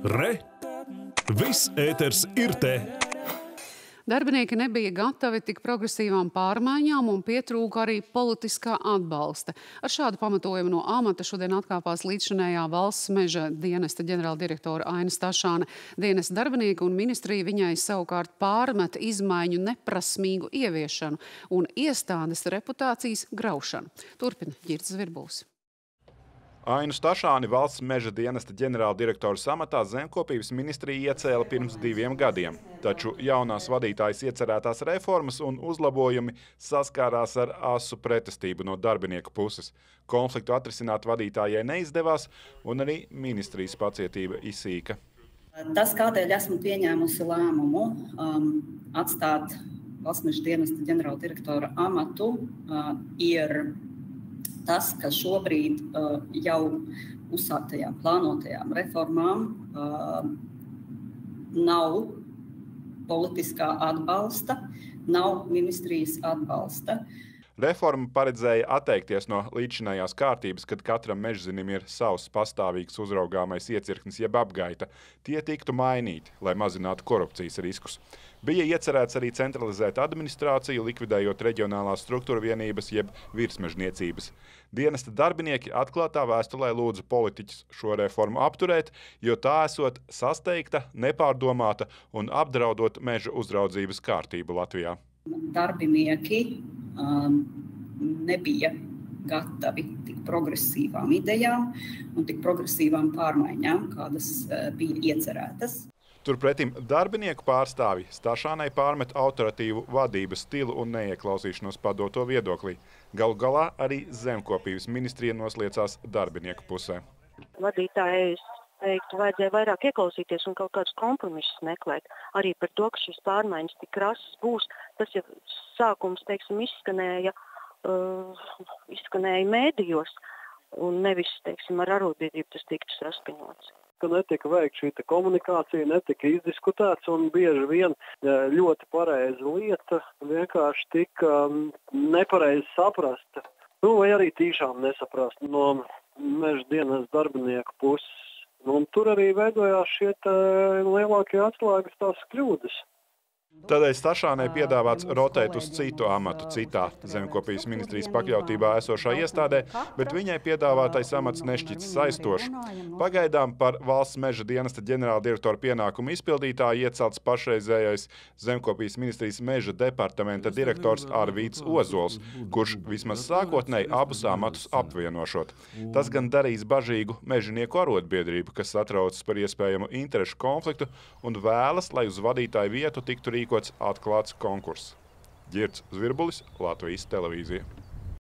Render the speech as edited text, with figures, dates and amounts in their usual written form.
Re! Viss ēters ir te! Darbinieki nebija gatavi tik progresīvām pārmaiņām un pietrūka arī politiskā atbalsta. Ar šādu pamatojumu no amata šodien atkāpās līdzšinējā valsts meža dienesta ģenerāldirektora Aina Stašāne. Dienesta darbinieki un ministrija viņai savukārt pārmeta izmaiņu neprasmīgu ieviešanu un iestādes reputācijas graušanu. Turpina Ģirds Virbuls. Ainu Stašāni valsts meža dienesta ģenerāldirektora amatā Zemkopības ministrija iecēla pirms 2 gadiem. Taču jaunās vadītājas iecerētās reformas un uzlabojumi saskārās ar asu pretestību no darbinieku puses. Konfliktu atrisināt vadītājai neizdevās, un arī ministrijas pacietība izsīka. Tas, kādēļ esmu pieņēmusi lēmumu atstāt valsts meža dienesta ģenerāldirektora amatu, ir tas, ka šobrīd jau uzsāktajām plānotajām reformām nav politiskā atbalsta, nav ministrijas atbalsta. Reforma paredzēja atteikties no līdzinājās kārtības, kad katram mežzinim ir savs pastāvīgs uzraugāmais iecirknis jeb apgaita. Tie tiktu mainīti, lai mazinātu korupcijas riskus. Bija iecerēts arī centralizēt administrāciju, likvidējot reģionālās struktūra vienības jeb virsmežniecības. Dienesta darbinieki atklātā vēstulē lūdza politiķus šo reformu apturēt, jo tā esot sasteigta, nepārdomāta un apdraudot meža uzraudzības kārtību Latvijā. Darbinieki nebija gatavi tik progresīvām idejām un tik progresīvām pārmaiņām, kādas bija iecerētas. Turpretim darbinieku pārstāvji Stašānai pārmet autoritīvu vadības stilu un neieklausīšanos padoto viedoklī. Galu galā arī Zemkopības ministrija nosliecās darbinieku pusē. Vadītāji teiktu, vajadzēja vairāk ieklausīties un kaut kādus kompromisus meklēt. Arī par to, ka šīs pārmaiņas tik krasas būs, tas jau sākums, teiksim, izskanēja mēdījos un nevis, teiksim, ar arotbiedrību tas tiktu saskaņots. Ka netika veikta šī komunikācija, netika izdiskutēts un bieži vien ļoti pareiza lieta vienkārši tika nepareizi saprasta. Vai arī tīšām nesaprast no meža dienas darbinieku puses. Un tur arī veidojās šie lielākie atslēgas tās kļūdas. Tādēļ Stašānai piedāvāts rotēt uz citu amatu citā Zemkopības ministrijas pakļautībā esošā iestādē, bet viņai piedāvātais amats nešķits saistošs. Pagaidām par valsts meža dienesta ģenerāldirektora pienākumu izpildītāju iecelts pašreizējais Zemkopības ministrijas meža departamenta direktors Arvīds Ozols, kurš vismaz sākotnēji abus amatus apvienošot. Tas gan darīs bažīgu mežinieku arotbiedrību, kas satraucas par iespējamu interešu konfliktu un vēlas, lai uz vadītāju vietu tiktu rīkots atklāts konkurss. Ģirds Virbulis, Latvijas televīzija.